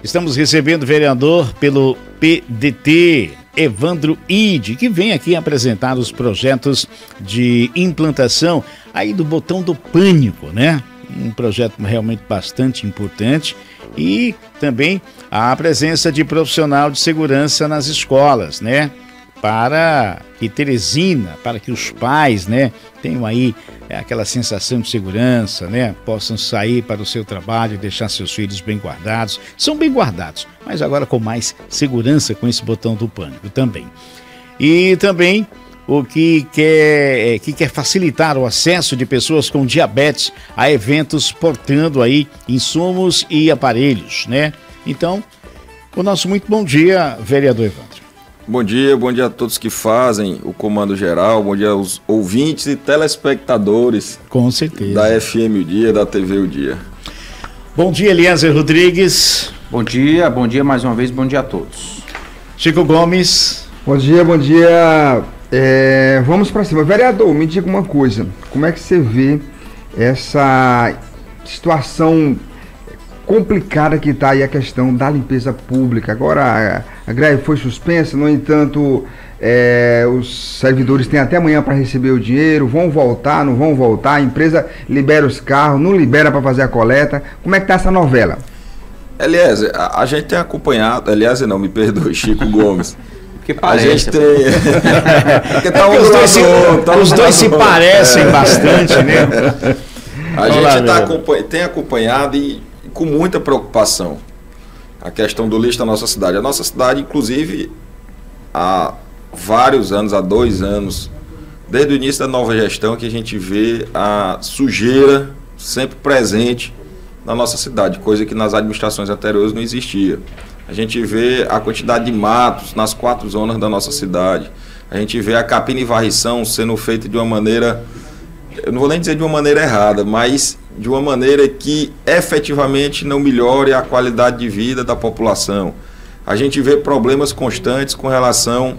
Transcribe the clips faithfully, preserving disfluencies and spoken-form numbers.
Estamos recebendo o vereador pelo P D T, Evandro Ide, que vem aqui apresentar os projetos de implantação aí do botão do pânico, né? Um projeto realmente bastante importante, e também a presença de profissional de segurança nas escolas, né? Para que Teresina, para que os pais, né, tenham aí aquela sensação de segurança, né, possam sair para o seu trabalho e deixar seus filhos bem guardados. São bem guardados, mas agora com mais segurança com esse botão do pânico também. E também o que quer, que quer facilitar o acesso de pessoas com diabetes a eventos portando aí insumos e aparelhos, né? Então, o nosso muito bom dia, vereador Evandro. Bom dia, bom dia a todos que fazem o Comando Geral, bom dia aos ouvintes e telespectadores. Com certeza. Da F M O Dia, da T V O Dia. Bom dia, Eliezer Rodrigues. Bom dia, bom dia mais uma vez, bom dia a todos. Chico Gomes. Bom dia, bom dia. É, vamos para cima. Vereador, me diga uma coisa, como é que você vê essa situação complicada que está aí a questão da limpeza pública? Agora a, a greve foi suspensa, no entanto, é, os servidores têm até amanhã para receber o dinheiro, vão voltar, não vão voltar, a empresa libera os carros, não libera para fazer a coleta. Como é que está essa novela? Eliezer, a, a gente tem acompanhado, Eliezer não, me perdoe, Chico Gomes. Porque parece, a gente tem... Porque tá é um os dois, se, tá os dois se parecem é. bastante, né? A Vamos gente lá, tá acompanha, tem acompanhado e com muita preocupação a questão do lixo da nossa cidade. A nossa cidade, inclusive, há vários anos, há dois anos, desde o início da nova gestão, que a gente vê a sujeira sempre presente na nossa cidade, coisa que nas administrações anteriores não existia. A gente vê a quantidade de matos nas quatro zonas da nossa cidade. A gente vê a capina e varrição sendo feita de uma maneira, eu não vou nem dizer de uma maneira errada, mas de uma maneira que efetivamente não melhore a qualidade de vida da população. A gente vê problemas constantes com relação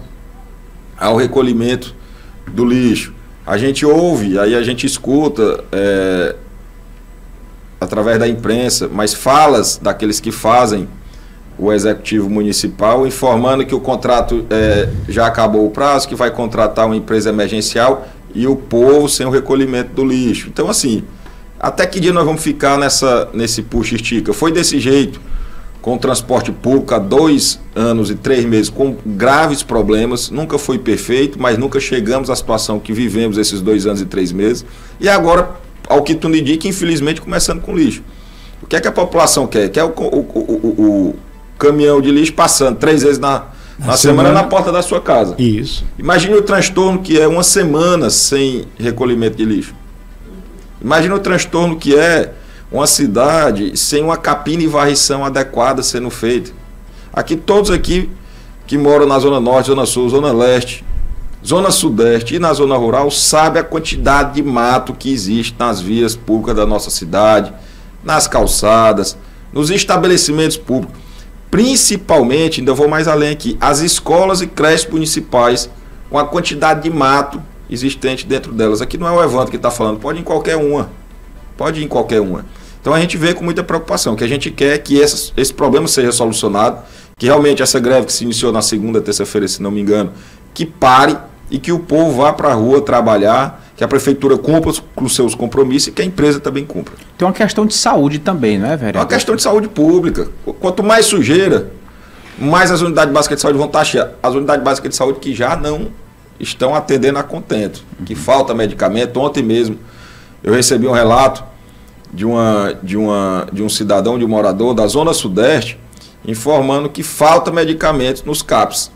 ao recolhimento do lixo. A gente ouve, aí a gente escuta, é, através da imprensa, mas falas daqueles que fazem o executivo municipal, informando que o contrato é, já acabou o prazo, que vai contratar uma empresa emergencial e o povo sem o recolhimento do lixo. Então, assim, até que dia nós vamos ficar nessa, nesse puxa-estica? Foi desse jeito, com o transporte público há dois anos e três meses, com graves problemas, nunca foi perfeito, mas nunca chegamos à situação que vivemos esses dois anos e três meses, e agora, ao que tudo indica, infelizmente, começando com lixo. O que é que a população quer? Quer o, o, o, o, o caminhão de lixo passando três vezes na, na, na semana, semana na porta da sua casa. Isso. Imagine o transtorno que é uma semana sem recolhimento de lixo. Imagine o transtorno que é uma cidade sem uma capina e varrição adequada sendo feita. Aqui, todos aqui que moram na Zona Norte, Zona Sul, Zona Leste, Zona Sudeste e na Zona Rural, sabem a quantidade de mato que existe nas vias públicas da nossa cidade, nas calçadas, nos estabelecimentos públicos. Principalmente, ainda vou mais além aqui, as escolas e creches municipais, com a quantidade de mato existente dentro delas. Aqui não é o Evandro que está falando, pode ir em qualquer uma. Pode ir em qualquer uma. Então a gente vê com muita preocupação, que a gente quer que essa, esse problema seja solucionado, que realmente essa greve que se iniciou na segunda, terça-feira, se não me engano, que pare e que o povo vá para a rua trabalhar, que a prefeitura cumpra os seus compromissos e que a empresa também cumpra. Tem uma questão de saúde também, não é, vereador? É uma questão de saúde pública. Quanto mais sujeira, mais as unidades básicas de saúde vão estar cheias. As unidades básicas de saúde que já não estão atendendo a contento, que falta medicamento. Ontem mesmo eu recebi um relato de, uma, de, uma, de um cidadão, de um morador da Zona Sudeste, informando que falta medicamentos nos CAPs.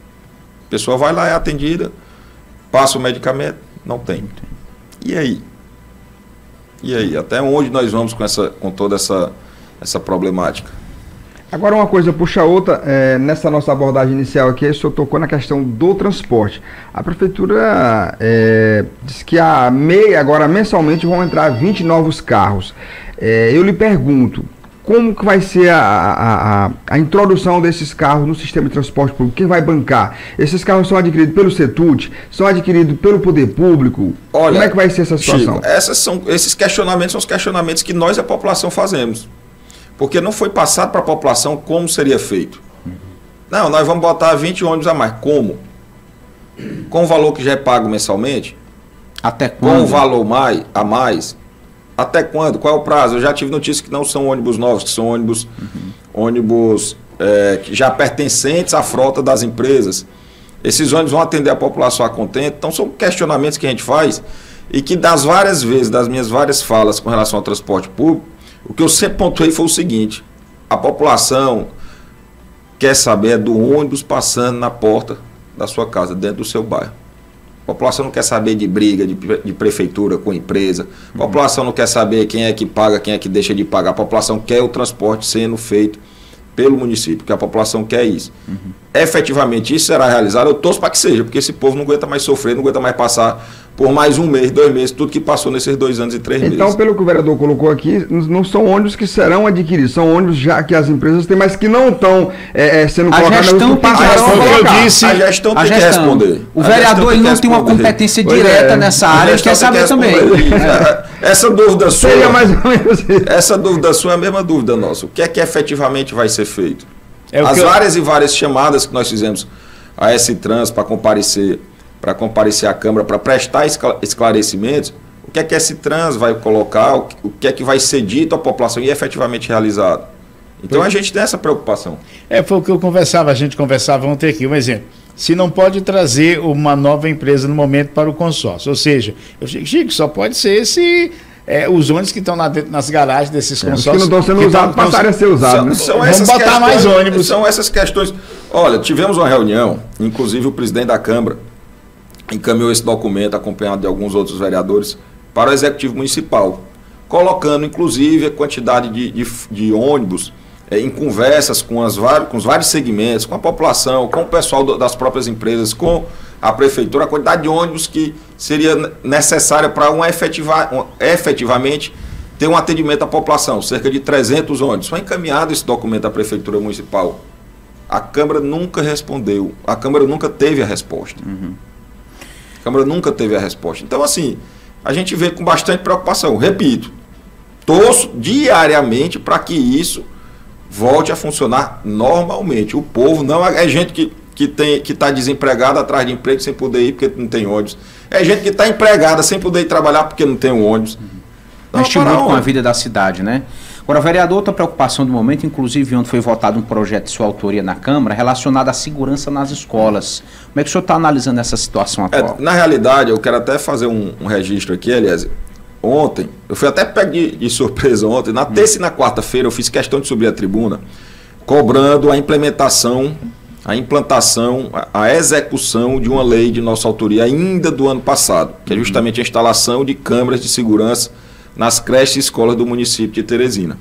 A pessoa vai lá, é atendida, passa o medicamento, não tem. E aí? E aí? Até onde nós vamos com, essa, com toda essa, essa problemática? Agora uma coisa puxa a outra, é, nessa nossa abordagem inicial aqui, o senhor tocou na questão do transporte. A prefeitura é, diz que a meia, agora mensalmente vão entrar vinte novos carros. É, eu lhe pergunto, como que vai ser a, a, a, a introdução desses carros no sistema de transporte público? Quem vai bancar? Esses carros são adquiridos pelo CETUD? São adquiridos pelo poder público? Olha, como é que vai ser essa situação? Chico, essas são, esses questionamentos são os questionamentos que nós, a população, fazemos. Porque não foi passado para a população como seria feito. Não, nós vamos botar vinte ônibus a mais. Como? Com o valor que já é pago mensalmente? Até quando? Com o valor mais, a mais? Até quando? Qual é o prazo? Eu já tive notícia que não são ônibus novos, que são ônibus, uhum. ônibus é, que já pertencentes à frota das empresas. Esses ônibus vão atender a população a contento. Então são questionamentos que a gente faz e que das várias vezes, das minhas várias falas com relação ao transporte público, o que eu sempre pontuei foi o seguinte: a população quer saber do ônibus passando na porta da sua casa, dentro do seu bairro. A população não quer saber de briga de, de prefeitura com empresa. A população não quer saber quem é que paga, quem é que deixa de pagar. A população quer o transporte sendo feito pelo município, porque a população quer isso. Uhum. Efetivamente isso será realizado, eu torço para que seja, porque esse povo não aguenta mais sofrer, não aguenta mais passar por mais um mês, dois meses, tudo que passou nesses dois anos e três então, meses. Então, pelo que o vereador colocou aqui, não são ônibus que serão adquiridos, são ônibus já que as empresas têm, mas que não estão é, é, sendo colocados na que passarão a eu disse, a gestão tem a gestão. que responder. O vereador ele não tem uma competência pois direta é. nessa área, ele quer saber que também. É. Essa dúvida sua, Seria mais ou menos isso. Essa dúvida sua é a mesma dúvida nossa. O que é que efetivamente vai ser feito? É As várias eu... e várias chamadas que nós fizemos a S-Trans para comparecer, para comparecer à Câmara, para prestar esclarecimentos, o que é que a S-Trans vai colocar, o que é que vai ser dito à população e efetivamente realizado. Então foi. A gente tem essa preocupação. É, foi o que eu conversava, a gente conversava ontem aqui, um exemplo. Se não pode trazer uma nova empresa no momento para o consórcio, ou seja, eu digo, Chico, só pode ser se... É, os ônibus que estão lá dentro, nas garagens desses é, consórcios... que não estão sendo usados, passarem a ser usados. Né? São Vamos botar questões, mais ônibus. São essas questões. Olha, tivemos uma reunião, inclusive o presidente da Câmara encaminhou esse documento, acompanhado de alguns outros vereadores, para o Executivo Municipal, colocando, inclusive, a quantidade de, de, de ônibus é, em conversas com, as, com os vários segmentos, com a população, com o pessoal do, das próprias empresas, com a prefeitura, a quantidade de ônibus que seria necessária para um efetiva, um, efetivamente ter um atendimento à população, cerca de trezentos ônibus. Foi encaminhado esse documento à Prefeitura Municipal. A Câmara nunca respondeu, a Câmara nunca teve a resposta. Uhum. A Câmara nunca teve a resposta. Então, assim, a gente vê com bastante preocupação. Repito, torço diariamente para que isso volte a funcionar normalmente. O povo não é gente que que tem que está desempregado atrás de emprego sem poder ir porque não tem ônibus. É gente que está empregada sem poder ir trabalhar porque não tem um ônibus. Não, mexe muito com a vida da cidade, né? Agora, vereador, outra preocupação do momento, inclusive ontem foi votado um projeto de sua autoria na Câmara relacionado à segurança nas escolas. Como é que o senhor está analisando essa situação atual? É, na realidade, eu quero até fazer um, um registro aqui, aliás. Ontem, eu fui até pego de, de surpresa ontem, na hum. terça e na quarta-feira eu fiz questão de subir a tribuna, cobrando a implementação a implantação, a execução de uma lei de nossa autoria ainda do ano passado, que é justamente a instalação de câmeras de segurança nas creches e escolas do município de Teresina.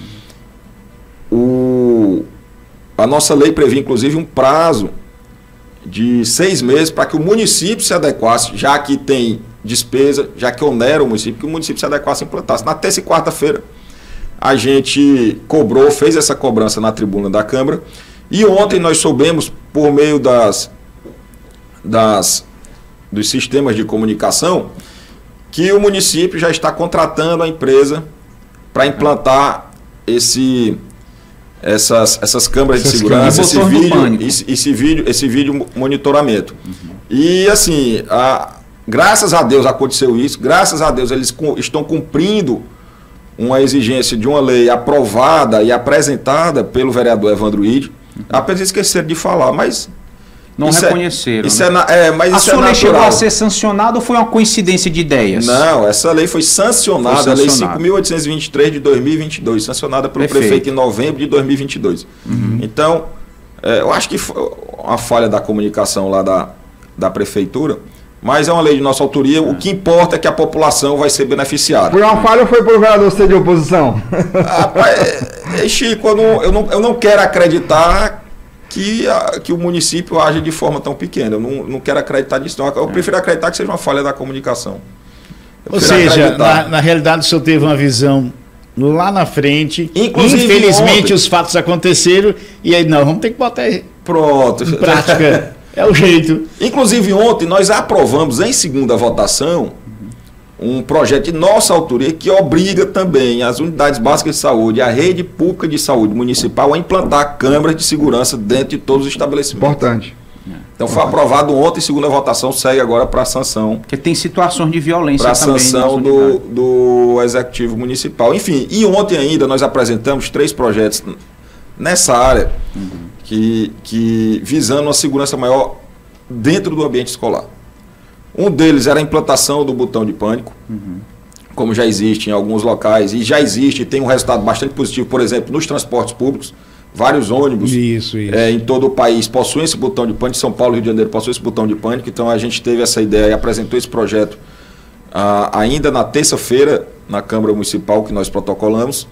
O, a nossa lei prevê, inclusive, um prazo de seis meses para que o município se adequasse, já que tem despesa, já que onera o município, que o município se adequasse e implantasse. Na terça e quarta-feira, a gente cobrou, fez essa cobrança na tribuna da Câmara. E ontem nós soubemos, por meio das, das, dos sistemas de comunicação, que o município já está contratando a empresa para implantar esse, essas, essas câmeras essas de segurança, esse vídeo, esse, esse, vídeo, esse vídeo monitoramento. Uhum. E assim, a, graças a Deus aconteceu isso, graças a Deus eles com, estão cumprindo uma exigência de uma lei aprovada e apresentada pelo vereador Evandro Ide. Apenas esqueceram de falar, mas... Não reconheceram. É, isso né? é, é, mas a isso sua é lei chegou a ser sancionada ou foi uma coincidência de ideias? Não, essa lei foi sancionada, foi sancionada. A Lei cinco mil oitocentos e vinte e três de dois mil e vinte e dois, sancionada pelo Perfeito. prefeito em novembro de dois mil e vinte e dois. Uhum. Então, é, eu acho que foi uma falha da comunicação lá da, da prefeitura, mas é uma lei de nossa autoria, o que importa é que a população vai ser beneficiada. Foi uma falha ou foi por vereador ser de oposição? Rapaz, é, Chico, eu não, eu, não, eu não quero acreditar que, a, que o município age de forma tão pequena. Eu não, não quero acreditar nisso, não. Eu prefiro acreditar que seja uma falha da comunicação. Eu ou seja, na, na realidade o senhor teve uma visão lá na frente, inclusive, infelizmente ontem, os fatos aconteceram e aí não, vamos ter que botar Pronto. em prática. É o jeito. Inclusive, ontem nós aprovamos em segunda votação um projeto de nossa autoria que obriga também as unidades básicas de saúde, a rede pública de saúde municipal a implantar câmeras de segurança dentro de todos os estabelecimentos. Importante. Então foi aprovado ontem, segunda votação, segue agora para a sanção. Porque tem situações de violência também. Para a sanção do, do Executivo Municipal. Enfim, e ontem ainda nós apresentamos três projetos nessa área, uhum. que, que visando uma segurança maior dentro do ambiente escolar. Um deles era a implantação do botão de pânico, uhum. como já existe em alguns locais, e já existe e tem um resultado bastante positivo, por exemplo, nos transportes públicos. Vários ônibus isso, isso. É, em todo o país possuem esse botão de pânico, São Paulo e Rio de Janeiro possuem esse botão de pânico, então a gente teve essa ideia e apresentou esse projeto ah, ainda na terça-feira na Câmara Municipal, que nós protocolamos.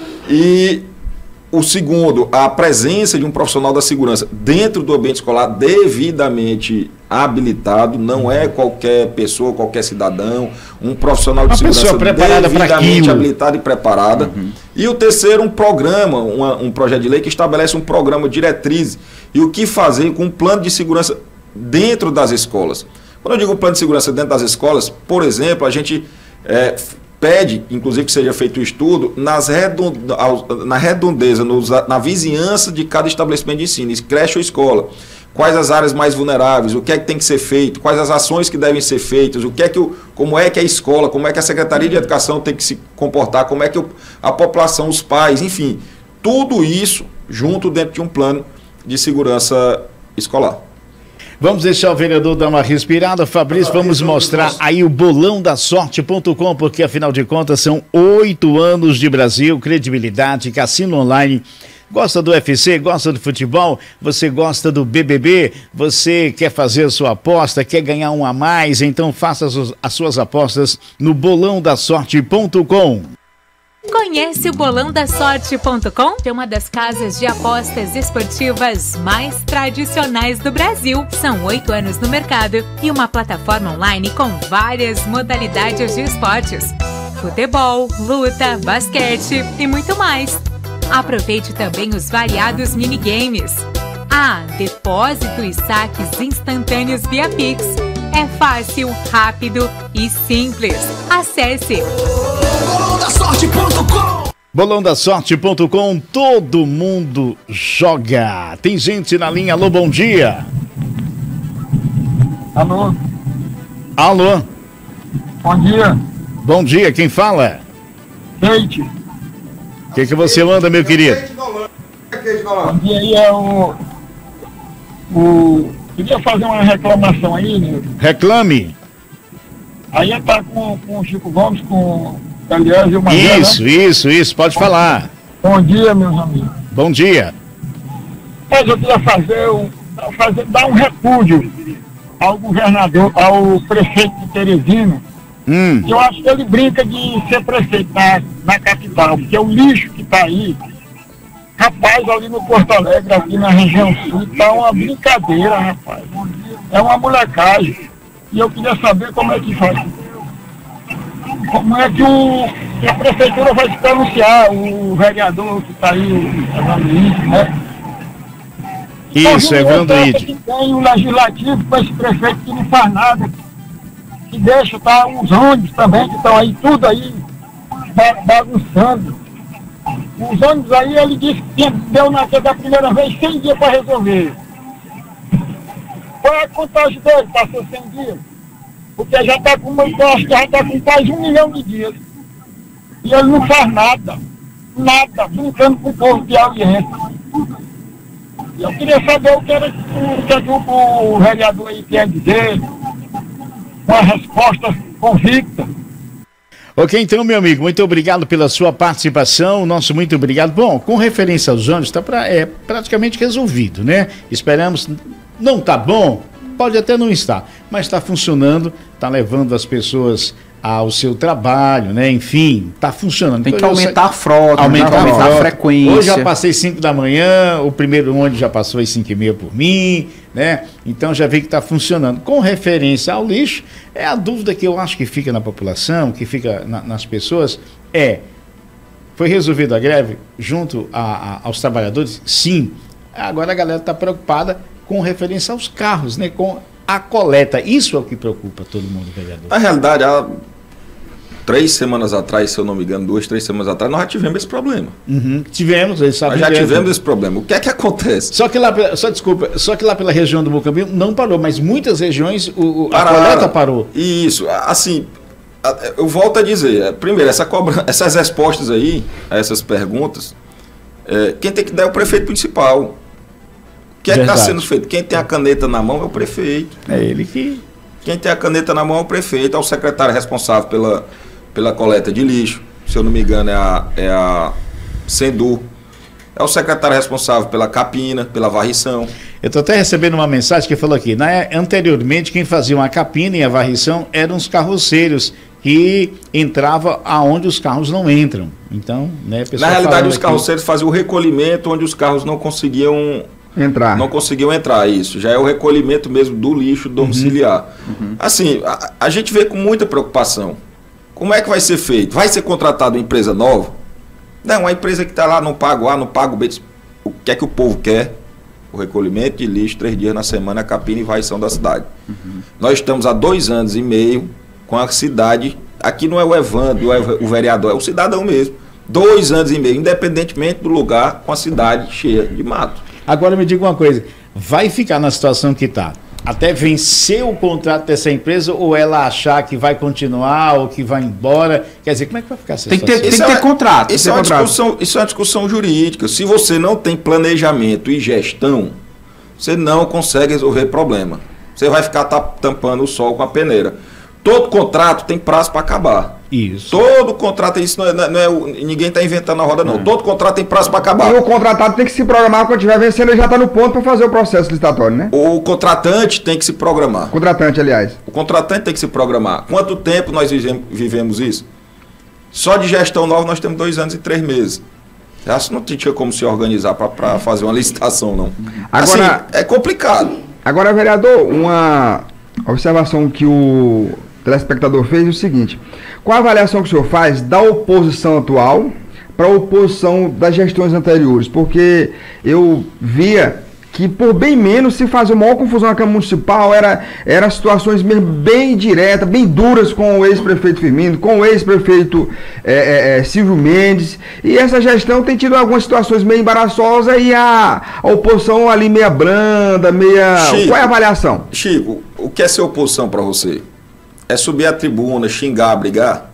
E o segundo, a presença de um profissional da segurança dentro do ambiente escolar devidamente habilitado, não é qualquer pessoa, qualquer cidadão, um profissional de uma segurança devidamente habilitado e preparada. Uhum. E o terceiro, um programa, uma, um projeto de lei que estabelece um programa diretriz e o que fazer com um plano de segurança dentro das escolas. Quando eu digo plano de segurança dentro das escolas, por exemplo, a gente é, pede, inclusive, que seja feito um estudo nas redond... na redondeza, nos, na vizinhança de cada estabelecimento de ensino, creche ou escola. Quais as áreas mais vulneráveis, o que é que tem que ser feito, quais as ações que devem ser feitas, o que é que o, como é que a escola, como é que a Secretaria de Educação tem que se comportar, como é que o, a população, os pais, enfim, tudo isso junto dentro de um plano de segurança escolar. Vamos deixar o vereador dar uma respirada. Fabrício, vamos mostrar aí o bolão da sorte ponto com, porque afinal de contas são oito anos de Brasil, credibilidade, cassino online. Gosta do U F C, gosta do futebol, você gosta do B B B, você quer fazer a sua aposta, quer ganhar um a mais, então faça as suas apostas no bolão da sorte ponto com. Conhece o bolão da sorte ponto com? É uma das casas de apostas esportivas mais tradicionais do Brasil. São oito anos no mercado e uma plataforma online com várias modalidades de esportes. Futebol, luta, basquete e muito mais. Aproveite também os variados minigames. Ah, depósito e saques instantâneos via Pix. É fácil, rápido e simples. Acesse bolão da sorte ponto com. bolão da sorte ponto com, todo mundo joga. Tem gente na linha, alô, bom dia. Alô. Alô. Bom dia. Bom dia, quem fala? Leite. O que, que você manda, meu querido? Bom dia, aí é o... o... Queria fazer uma reclamação aí, meu. Reclame. Aí tá com, com o Chico Gomes, com o Elias e o Manuel. Isso, né? isso, isso, pode bom, falar. Bom dia, meus amigos. Bom dia. Mas eu queria fazer, um, fazer dar um repúdio ao governador, ao prefeito de Teresina. Hum. Eu acho que ele brinca de ser prefeito na, na capital, porque o lixo que tá aí, rapaz, ali no Porto Alegre, aqui na região sul, tá uma brincadeira, rapaz. É uma molecagem. E eu queria saber como é que faz. Como é que, o, que a prefeitura vai se pronunciar, o vereador que tá aí, o Evandro, né? Isso, Evandro. Que tem o legislativo com esse prefeito que não faz nada, que deixa, tá, os ônibus também, que estão aí, tudo aí, bagunçando. Os ônibus aí, ele disse que deu na da primeira vez cem dias para resolver. Qual é a contagem dele? Passou cem dias. Porque já está com, eu acho que já está com quase um milhão de dias. E ele não faz nada. Nada, brincando com o povo de audiência. E eu queria saber o que era o que o, o vereador aí quer dizer. Uma resposta convicta. Ok, então, meu amigo, muito obrigado pela sua participação, nosso muito obrigado. Bom, com referência aos ônibus, tá pra, é praticamente resolvido, né? Esperamos, não tá bom, pode até não estar, mas está funcionando, está levando as pessoas ao seu trabalho, né? Enfim, está funcionando. Tem então, que aumentar a frota, aumentar, aumentar a, a frequência. Hoje já passei cinco da manhã, o primeiro ônibus já passou às cinco e meia por mim, né? Então já vi que está funcionando. Com referência ao lixo, é a dúvida que eu acho que fica na população, que fica na, nas pessoas, é, foi resolvida a greve junto a, a, aos trabalhadores? Sim. Agora a galera está preocupada com referência aos carros, né? Com a coleta. Isso é o que preocupa todo mundo, vereador. Na realidade, a, três semanas atrás, se eu não me engano, duas, três semanas atrás, nós já tivemos esse problema. Uhum. Tivemos, eles sabem. Nós já tivemos esse problema. O que é que acontece? Só que lá, só desculpa, só que lá pela região do Mucambinho não parou, mas muitas regiões o, a coleta parou. Isso, assim, eu volto a dizer, primeiro, essa cobra, essas respostas aí, a essas perguntas, é, quem tem que dar é o prefeito principal. O que é que está sendo feito? Quem tem a caneta na mão é o prefeito. É ele que... Quem tem a caneta na mão é o prefeito, é o secretário responsável pela, pela coleta de lixo. Se eu não me engano, é a, é a Sendu. É o secretário responsável pela capina, pela varrição. Eu estou até recebendo uma mensagem que falou aqui, né? Anteriormente quem fazia a capina e a varrição eram os carroceiros que entravam aonde os carros não entram. Então, né, na realidade, os carroceiros aqui... faziam o recolhimento onde os carros não conseguiam entrar. Não conseguiam entrar, isso. Já é o recolhimento mesmo do lixo domiciliar. Uhum. Uhum. Assim, a, a gente vê com muita preocupação. Como é que vai ser feito? Vai ser contratada uma empresa nova? Não, uma empresa que está lá, não paga o ar, não paga o B. O que é que o povo quer? O recolhimento de lixo, três dias na semana, a capina e varrição da cidade. Uhum. Nós estamos há dois anos e meio com a cidade, aqui não é o Evandro, é o vereador, é o cidadão mesmo. Dois anos e meio, independentemente do lugar, com a cidade cheia de mato. Agora me diga uma coisa, vai ficar na situação que está? Até vencer o contrato dessa empresa ou ela achar que vai continuar ou que vai embora? Quer dizer, como é que vai ficar essa tem situação? Que ter, tem que ter contrato. Isso, é uma discussão, isso é uma discussão jurídica. Se você não tem planejamento e gestão, você não consegue resolver problema. Você vai ficar tampando o sol com a peneira. Todo contrato tem prazo para acabar. Isso. Todo contrato, isso não é, não é, ninguém está inventando a roda, não. Hum. Todo contrato tem prazo para acabar. E o contratado tem que se programar quando estiver vencendo, ele já está no ponto para fazer o processo licitatório, né? O contratante tem que se programar. Contratante, aliás. O contratante tem que se programar. Quanto tempo nós vivemos isso? Só de gestão nova nós temos dois anos e três meses. Acho que não tinha como se organizar para fazer uma licitação, não. Agora, assim, é complicado. Agora, vereador, uma observação que o telespectador fez é o seguinte: qual a avaliação que o senhor faz da oposição atual para a oposição das gestões anteriores? Porque eu via que por bem menos se fazia uma maior confusão na Câmara Municipal, era, era situações mesmo bem diretas, bem duras com o ex-prefeito Firmino, com o ex-prefeito é, é, é, Silvio Mendes, e essa gestão tem tido algumas situações meio embaraçosas e a, a oposição ali meia branda, meia... Chico, qual é a avaliação? Chico, o que é ser oposição para você? É subir a tribuna, xingar, brigar?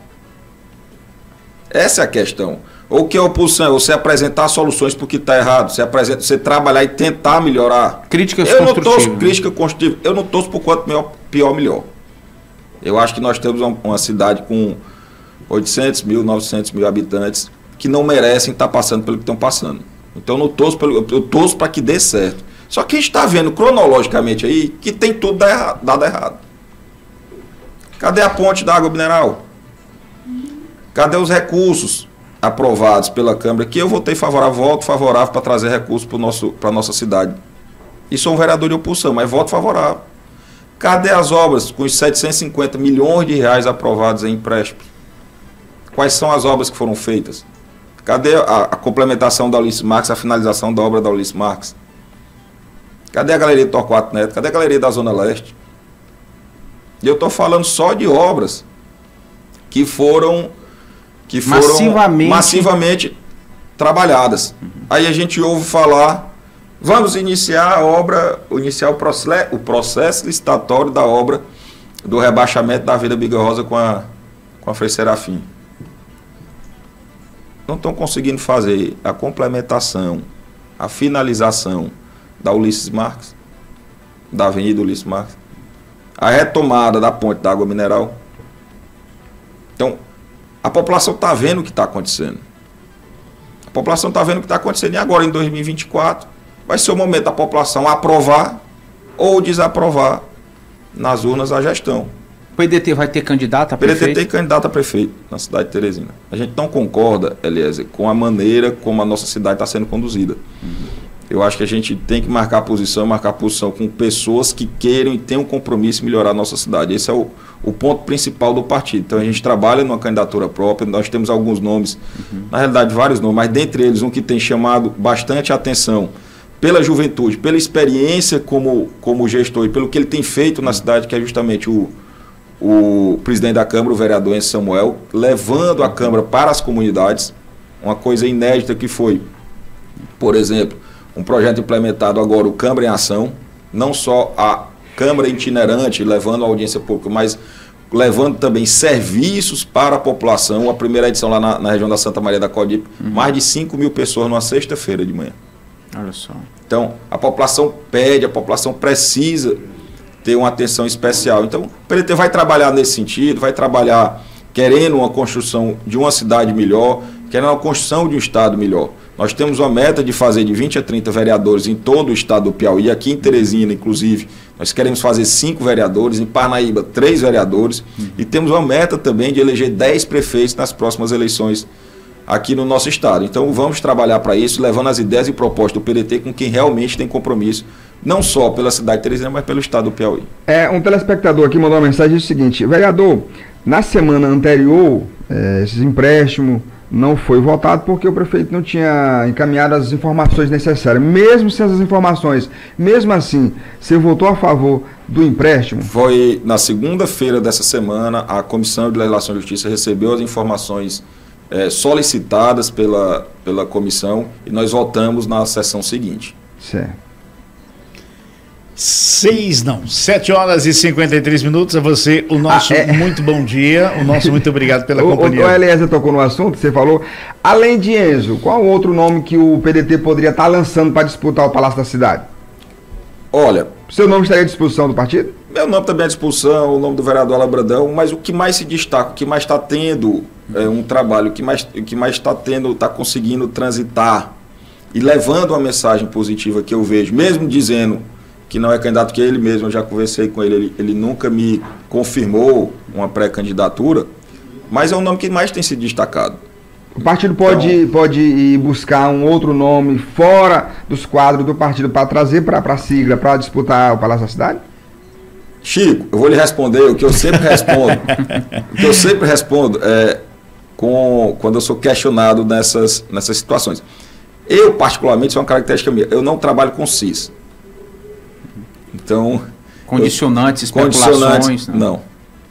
Essa é a questão. Ou que é oposição é você apresentar soluções para o que está errado, você, apresenta, você trabalhar e tentar melhorar. Críticas eu construtivas. Eu não torço crítica construtiva, eu não torço por quanto melhor, pior, melhor. Eu acho que nós temos uma, uma cidade com oitocentos mil, novecentos mil habitantes que não merecem estar passando pelo que estão passando. Então eu não torço, pelo, eu torço para que dê certo. Só que a gente está vendo cronologicamente aí que tem tudo dado errado, dado errado. Cadê a ponte da água mineral? Cadê os recursos aprovados pela Câmara, que eu votei favorável, voto favorável para trazer recursos para a nossa cidade. E sou um vereador de oposição, mas voto favorável. Cadê as obras com os setecentos e cinquenta milhões de reais aprovados em empréstimo? Quais são as obras que foram feitas? Cadê a, a complementação da Ulisses Marques, a finalização da obra da Ulisses Marques? Cadê a Galeria de Torquato Neto? Cadê a Galeria da Zona Leste? E eu estou falando só de obras que foram... que foram massivamente, massivamente trabalhadas. Uhum. Aí a gente ouve falar, vamos iniciar a obra, iniciar o processo, o processo licitatório da obra do rebaixamento da Avenida Biga Rosa com a, com a Frei Serafim. Não estão conseguindo fazer a complementação, a finalização da Ulisses Marques, da Avenida Ulisses Marques, a retomada da ponte da água mineral. Então, a população está vendo o que está acontecendo. A população está vendo o que está acontecendo. E agora, em dois mil e vinte e quatro, vai ser o momento da população aprovar ou desaprovar nas urnas a gestão. O P D T vai ter candidato a prefeito? O P D T tem candidato a prefeito na cidade de Teresina. A gente não concorda, Eliezer, com a maneira como a nossa cidade está sendo conduzida. Uhum. Eu acho que a gente tem que marcar posição, marcar posição com pessoas que queiram e tenham um compromisso em melhorar a nossa cidade. Esse é o, o ponto principal do partido. Então a gente trabalha numa candidatura própria, nós temos alguns nomes, uhum. na realidade vários nomes, mas dentre eles um que tem chamado bastante atenção pela juventude, pela experiência como, como gestor e pelo que ele tem feito na cidade, que é justamente o, o presidente da Câmara, o vereador Enzo Samuel, levando a Câmara para as comunidades, uma coisa inédita que foi, por exemplo, um projeto implementado agora, o Câmara em Ação, não só a Câmara itinerante, levando a audiência pública, mas levando também serviços para a população. A primeira edição lá na, na região da Santa Maria da Codipe, uhum. mais de cinco mil pessoas numa sexta-feira de manhã. Olha só. Então, a população pede, a população precisa ter uma atenção especial. Então, o P D T vai trabalhar nesse sentido, vai trabalhar querendo uma construção de uma cidade melhor, querendo a construção de um estado melhor. Nós temos uma meta de fazer de vinte a trinta vereadores em todo o estado do Piauí, aqui em Teresina, inclusive, nós queremos fazer cinco vereadores, em Parnaíba, três vereadores, uhum. e temos uma meta também de eleger dez prefeitos nas próximas eleições aqui no nosso estado. Então, vamos trabalhar para isso, levando as ideias e propostas do P D T com quem realmente tem compromisso, não só pela cidade de Teresina, mas pelo estado do Piauí. É, um telespectador aqui mandou uma mensagem do seguinte: vereador, na semana anterior, é, esses empréstimos não foi votado porque o prefeito não tinha encaminhado as informações necessárias. Mesmo sem essas informações, mesmo assim, você votou a favor do empréstimo? Foi na segunda-feira dessa semana, a Comissão de Legislação e Justiça recebeu as informações é, solicitadas pela, pela comissão e nós votamos na sessão seguinte. Certo. Seis, não, sete horas e cinquenta e três minutos. A você, o nosso ah, é. muito bom dia, o nosso muito obrigado pela o, companhia. O Eliezer tocou no assunto, você falou, além de Enzo, qual outro nome que o P D T poderia estar lançando para disputar o Palácio da Cidade? Olha... Seu nome estaria à disposição do partido? Meu nome também é à disposição, o nome do vereador Alain Brandão, mas o que mais se destaca, o que mais está tendo é, um trabalho, o que mais o que mais está tendo, está conseguindo transitar e levando uma mensagem positiva que eu vejo, mesmo dizendo que não é candidato, que ele mesmo, eu já conversei com ele, ele, ele nunca me confirmou uma pré-candidatura, mas é o nome que mais tem se destacado. O partido pode, então, pode ir buscar um outro nome fora dos quadros do partido para trazer para a sigla, para disputar o Palácio da Cidade? Chico, eu vou lhe responder o que eu sempre respondo. O que eu sempre respondo é com, quando eu sou questionado nessas, nessas situações. Eu, particularmente, isso é uma característica minha, eu não trabalho com C I S. Então, condicionantes, eu, especulações, condicionantes, não. não.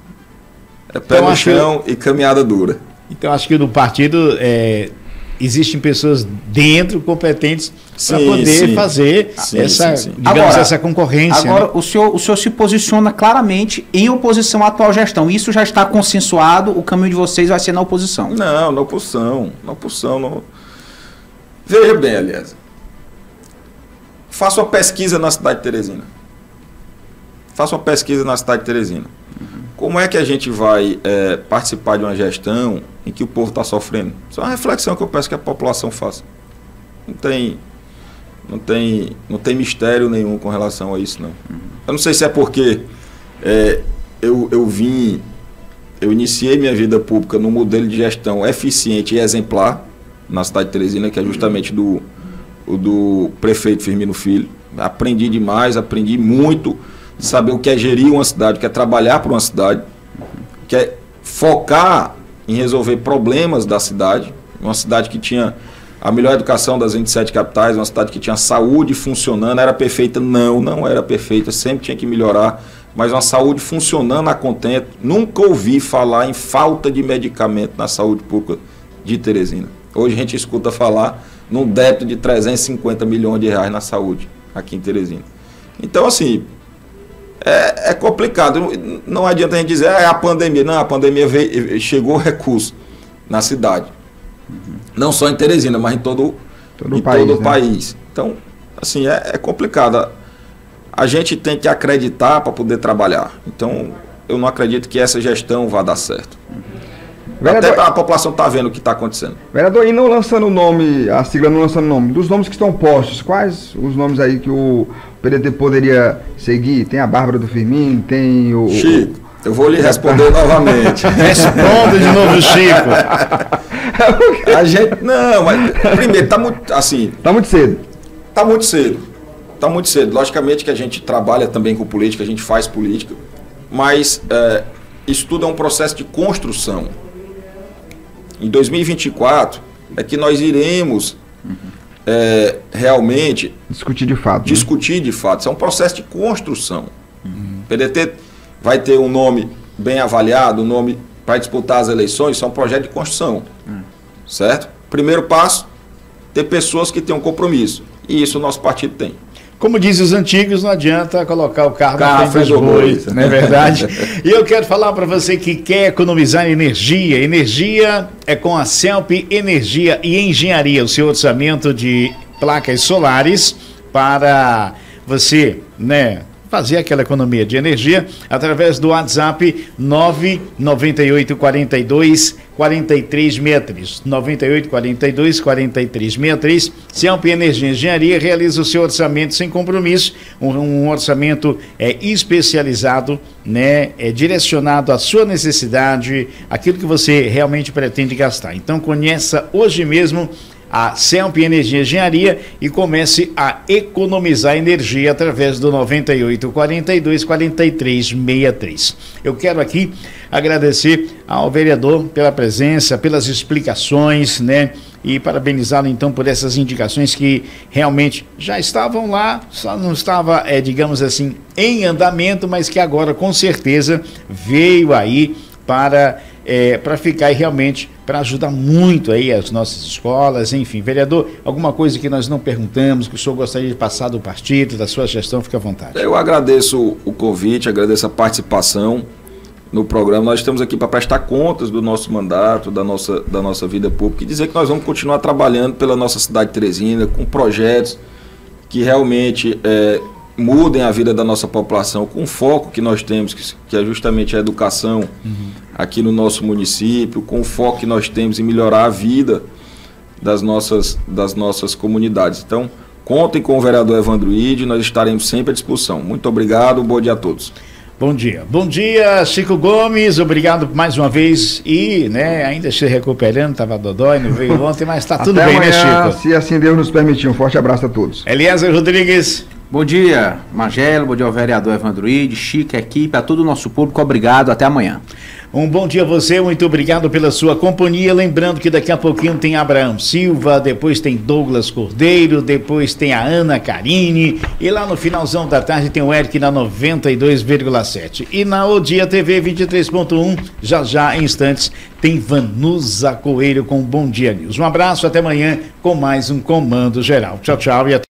É pé então, no chão que... e caminhada dura. Então, acho que no partido é, existem pessoas dentro competentes para poder sim. fazer sim, essa, sim, sim. Digamos, agora, essa concorrência. Agora, né? o, senhor, o senhor se posiciona claramente em oposição à atual gestão. Isso já está consensuado, o caminho de vocês vai ser na oposição. Não, na oposição. Na oposição. Não... Veja bem, aliás. Faça uma pesquisa na cidade de Teresina. Faça uma pesquisa na cidade de Teresina. Uhum. Como é que a gente vai é, participar de uma gestão em que o povo está sofrendo? Isso é uma reflexão que eu peço que a população faça. Não tem, não tem, não tem mistério nenhum com relação a isso, não. Uhum. Eu não sei se é porque é, eu, eu vim, eu iniciei minha vida pública num modelo de gestão eficiente e exemplar na cidade de Teresina, que é justamente do, o do prefeito Firmino Filho. Aprendi demais, aprendi muito. Saber o que é gerir uma cidade, o que é trabalhar para uma cidade, o que é focar em resolver problemas da cidade. Uma cidade que tinha a melhor educação das vinte e sete capitais, uma cidade que tinha saúde funcionando. Era perfeita? Não, não era perfeita, sempre tinha que melhorar, mas uma saúde funcionando a contento. Nunca ouvi falar em falta de medicamento na saúde pública de Teresina. Hoje a gente escuta falar num débito de trezentos e cinquenta milhões de reais na saúde aqui em Teresina. Então, assim... É, é complicado, não, não adianta a gente dizer, ah, é a pandemia. Não, a pandemia veio, chegou recurso na cidade. Uhum. Não só em Teresina, mas em todo, todo em o país. Todo né? país. Então, assim, é, é complicado. A gente tem que acreditar para poder trabalhar. Então, eu não acredito que essa gestão vá dar certo. Uhum. Vereador, até a população está vendo o que está acontecendo. Vereador, e não lançando o nome, a sigla não lançando o nome, dos nomes que estão postos, quais os nomes aí que o P D T poderia seguir? Tem a Bárbara do Firmino, tem o... Chico, eu vou lhe responder novamente. Responda de novo, Chico. A gente, não, mas primeiro, está muito, assim... Está muito cedo. Está muito cedo. Está muito cedo. Logicamente que a gente trabalha também com política, a gente faz política, mas é, isso tudo é um processo de construção. Em dois mil e vinte e quatro é que nós iremos uhum. é, realmente discutir de fato. Discutir né? de fato. Isso é um processo de construção. Uhum. O P D T vai ter um nome bem avaliado, o nome para disputar as eleições, são projetos de construção. Hum. Certo? Primeiro passo, ter pessoas que tenham compromisso. E isso o nosso partido tem. Como dizem os antigos, não adianta colocar o carro, carro na frente dos bois, não é verdade? E eu quero falar para você que quer economizar energia. Energia é com a Celp Energia e Engenharia, o seu orçamento de placas solares para você, né, fazer aquela economia de energia através do WhatsApp nove nove oito quatro dois quatro três seis três. nove oito quatro dois quatro três seis três. Celp Energia e Engenharia realiza o seu orçamento sem compromisso, um, um orçamento é, especializado, né, é direcionado à sua necessidade, aquilo que você realmente pretende gastar. Então conheça hoje mesmo a Celp Energia e Engenharia e comece a economizar energia através do nove oito quatro dois quatro três seis três. Eu quero aqui agradecer ao vereador pela presença, pelas explicações, né? E parabenizá-lo então por essas indicações que realmente já estavam lá, só não estava, é, digamos assim, em andamento, mas que agora com certeza veio aí para, é, para ficar e realmente para ajudar muito aí as nossas escolas, enfim. Vereador, alguma coisa que nós não perguntamos, que o senhor gostaria de passar do partido, da sua gestão, fique à vontade. Eu agradeço o convite, agradeço a participação no programa. Nós estamos aqui para prestar contas do nosso mandato, da nossa, da nossa vida pública e dizer que nós vamos continuar trabalhando pela nossa cidade de Teresina, com projetos que realmente é, mudem a vida da nossa população, com o foco que nós temos, que, que é justamente a educação, uhum, aqui no nosso município, com o foco que nós temos em melhorar a vida das nossas, das nossas comunidades. Então, contem com o vereador Evandro Ide, nós estaremos sempre à disposição. Muito obrigado, bom dia a todos. Bom dia. Bom dia, Chico Gomes, obrigado mais uma vez e, né, ainda se recuperando, estava dodói, não veio ontem, mas está tudo bem, amanhã, né, Chico? Se assim Deus nos permitir. Um forte abraço a todos. Eliezer Rodrigues. Bom dia, Magelo, bom dia ao vereador Evandro Ide, Chico, equipe, a todo o nosso público, obrigado, até amanhã. Um bom dia a você, muito obrigado pela sua companhia, lembrando que daqui a pouquinho tem Abraão Silva, depois tem Douglas Cordeiro, depois tem a Ana Carine e lá no finalzão da tarde tem o Eric na noventa e dois vírgula sete e na O Dia T V vinte e três ponto um, já já em instantes tem Vanusa Coelho com Bom Dia News. Um abraço, até amanhã com mais um Comando Geral. Tchau, tchau e até